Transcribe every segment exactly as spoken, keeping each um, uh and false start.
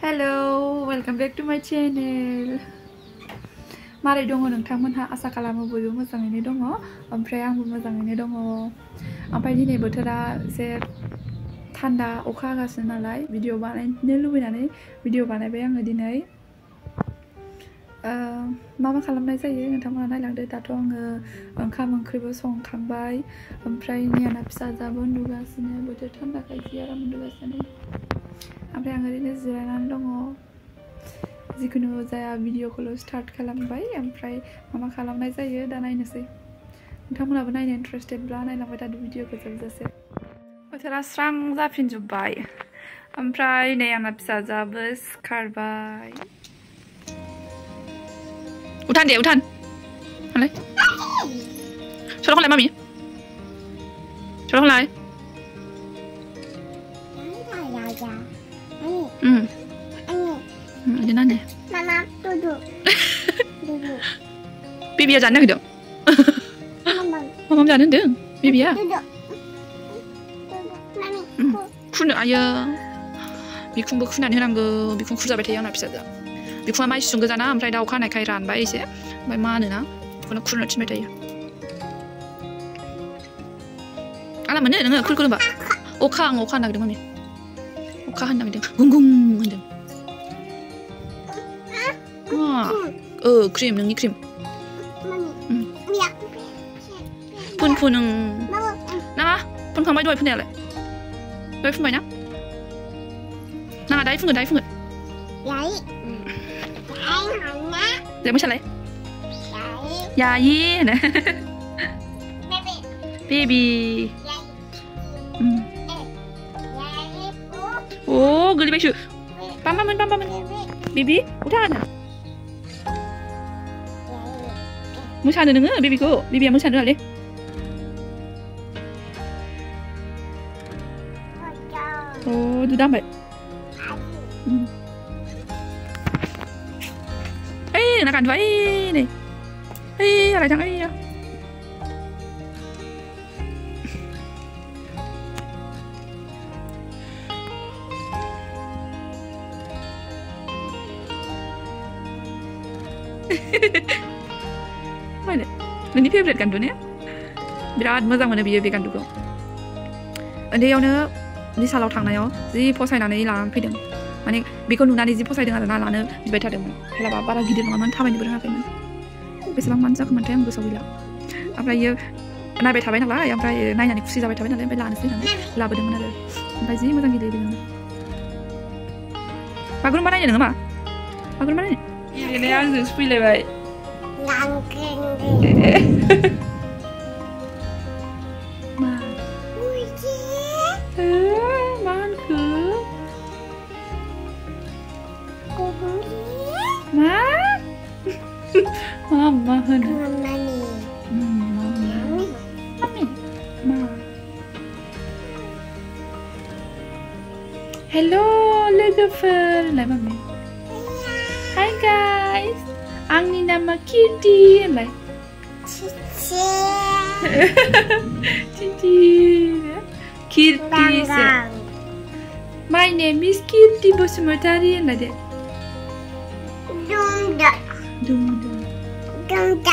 Hello, welcome back to my channel. Marai dङ नोंथांमोनहा आसा खालामो बयबो मोजाङैनो दङ ओमफ्राय आंबो मोजाङैनो दङ ओमफ्राय दिनै बोथोरा एसे थान्दा अखा हागासिनो नालाय भिडिअ बानायनो लुबैनानै भिडिअ बानायबाय आङो दिनै मा मा खालामनाय जायो नोंथांमोना नायलांदो दाथ' आङो ओंखाम ओंख्रिबो संखांबाय ओमफ्राय नियाना फिसाजाबो उन्दुगासिनो बोथोर थान्दाखाय जि आराम उन्दुगासिनो ओमफ्राय आं ओरैनो जिरायनानै दङ जिखुनु जाया भिडिअखौल' स्टार्ट खालामबाय ओमफ्राय मा मा खालामनाय जायो दा नायनोसै नोंथांमोनाबो नायनो इन्टारेस्टेडब्ला नायलांबाय थादो भिडिअखौ जोबजासे बोथोरा स्रां जाफिनजोब्बाय ओमफ्राय नै आंना फिसाजाबो सिखारबाय उठान दे उठान हालाय सराखौलाय मामि सराखौलाय Hmm. Hmm, dia nanya. Mama duduk. Duduk. Bibi ya jangan gitu. Mama. Mama jangan dong. Bibi ya. Duduk. Mami. Kun ayah. Bikung bekunan henanggo. Bikung kurza bete yang napisa dah. Bikung amai sungguh jana. Ampai dah okan naik ran bayi sih. Bayi mana na? Kuna kun macam bete ya. Alam mana? Nengar kul kul ba. Okan okan nak deh mami. Okan nak deh. Gung gung deh. Wah, oh krim, nungi krim. Mami, ya. Pun pun nung. Nah, pun kamu dua pun ya le. Dua pun banyak. Nah, dah pun dah pun. Yai. Yai mana? Dia macam le. Yai. Yai, nah. Baby. Baby. Yai. Hmm. Yai. Oh, gelebai syu. Pam pam pam pam. Baby, udah ada. Musana dengar baby ko. Baby yang musana le. Oh, tu dah baik. Hmm. Eh, nak kan dua ini. Eh, ada jangan ya. Mana? Ini favorite kan tu ni? Berat mazang mana biar biar kan tu ko. Anda yang na di salau thang na yo, di posai na ni lang pideng. Mana bikon nuna ni di posai dengan na lang na di better deng. Kalau bapa lagi di rumah thamai ni berapa kan? Besar manca kementerian yang besar bila. Apa ya? Na better baik nak lah. Apa ya? Naya ni kusi za better baik nak lah. Belah nasi nak. Lah bedeng mana le? Apa sih mazang gede deng. Bagus mana ni deng apa? Bagus mana ni? Ini yang tu spoil le baik. Langkeng. Ma. Uji. Eh, man ke? Kubuji. Ma. Mama hen. Mama ni. Hmm, mama. Mami. Ma. Hello, little friend. Lai mami. Hi guys. Angni nama Kitty. Lai. Cici. Kitty. Kitty. Bang. My name is Kitty Bosumotari. Lai de. Dungda. Dum dum. Dungda.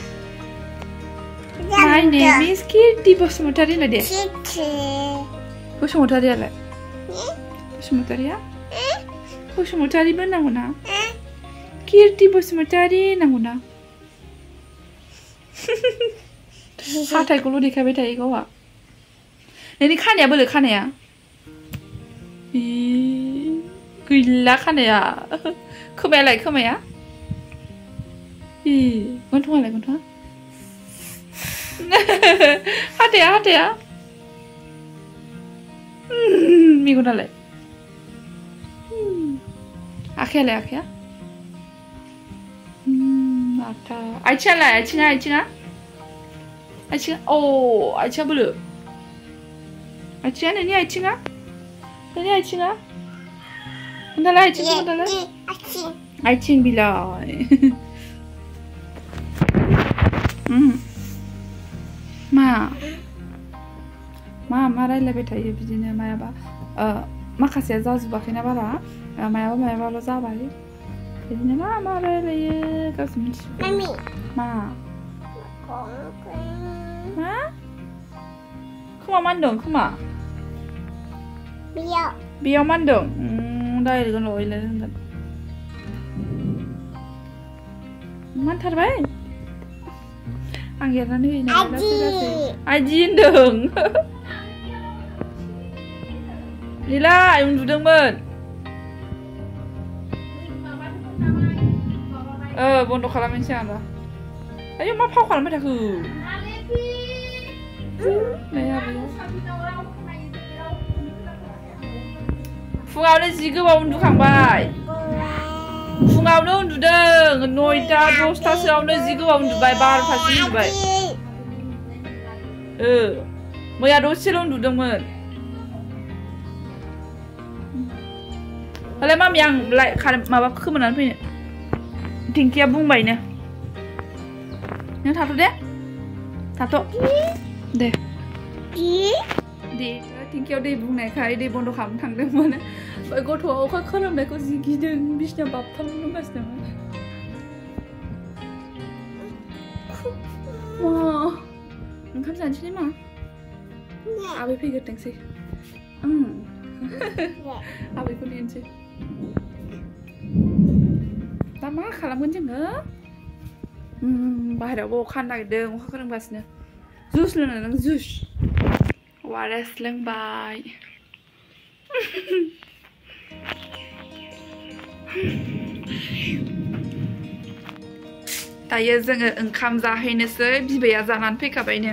My name is Kitty Bosumotari. Lai de. Cici. Bosumotari lai. Bosumotari ya? Bosumotari mana guna? Kirti Bosumotari nanguna. Hatai kulu dikai betai kau ah. Ini kan ya boleh kan ya? Ih, gila kan ya? Kemana lagi kemana ya? Ih, gontung lagi gontung. Hati ya hati ya. Hmm, minggu nalai. Hmm, akhir le akhir. Hmm, ada. Aisyah lah, Aisyah, Aisyah. Aisyah, oh, Aisyah boleh. Aisyah ni Aisyah. Ni Aisyah. Anda lah Aisyah, anda lah. Aisyah bila. Hmm. Ma. Ma, marah lebih thai bijinya Maya ba. माखासेया जाजोबाखैना बारा मायाबा मायाबाल' जाबाय बिदिनो मा मा रायलायो गावसो मिथिगौ Mami. मा Kong. मा खोमा मा होनदों खोमा Biar. बेयाव मा होनदों रायलायगोन र' रायलायगोन मानथारबाय आं एरनानै होयो नालाय लासै लासै आइदि होनदों निलाय उन्दुदोंमोन ओ बन्द खालामनोसै आं दा आयौ मा फाव खालामबाय थाखो फुङावनो जि गोबाव उन्दुखांबाय फुङावनो उन्दुदों नयथा दसथासोआवनो जि गोबाव उन्दुबाय बार'थासिम उन्दुबाय ओ मैया दसेल' उन्दुदोंमोन होलाय मामि आं माबा खोमोनानै फैनो टिंकिया बुंबायनो नों थाथ' दे थाथ' दे दे टिंकियाव दै बुंनायखाय दै बन्द खालामनो थांदोंमोन ओमफ्राय गथ'आ अखा खोरोमनायखौ जि गिदों बिसिनायाव बाबथाबनो दंगासिनोमोन ओंखाम जानोसै मा आबै फैग्रोथोंसै आबैखौ नेनोसै दा मा खालामगोन जोङो बाहेरायावबो अखा हानो नागिरदों अखा खोरोमगासिनो जुस लोङो नों जुस वारेस लोंबाय दायो जोङो ओंखाम जाहैनोसै बिबैया जानानै फैखाबायनो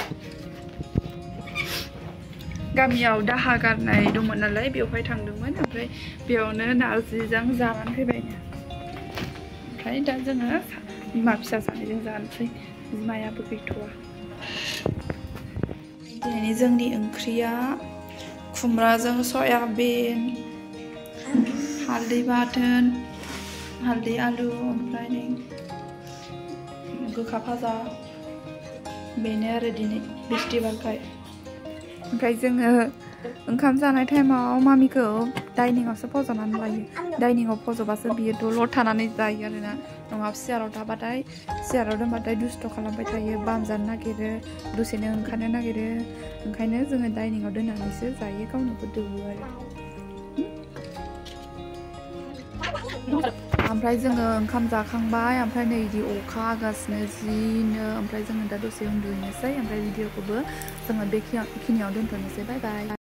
गामियाव दाहा गारनाय दंमोन नालाय बेवहाय थांदोंमोन ओमफ्राय बेयावनो नारजिजों जानानै फैबायनो ओमफ्राय दा जोङो बिमा फिसा सानैजों जानोसै बिमायाबो गैथ'वा दिनैनि जोंनि ओंख्रिया खुमब्राजों सयाबिन हालदै बाथोन हालदै आलु ओमफ्राय गोखा भाजा बेनो आरो दिनै बिस्थिबारखाय ओमफ्राय जोङो ओंखाम जानाय टाइमाव मामिखौ डाइनिंआवसो फज'नानै लायो डाइनिंआव फज'बासो बियो दलर थानानै जायो आरोना नङाबा सियाराव थाबाथाय सियाराव दोनबाथाय दुस्थ' खालामबाय थायो बामजानो नागिरो दसेनो ओंखारनो नागिरो ओंखायनो जोङो डाइनिंआव दोननानैसो जायो गावनोबो दौवो आरो ओमफ्राय जोङो ओंखाम जाखांबाय ओमफ्राय नै इदि अखा हागासिनो जिनो ओमफ्राय जोङो दा दसे उन्दुहैनोसै ओमफ्राय भिडिअखौबो जोङो बेखिनियाव दोनथ'नोसै बाय बाय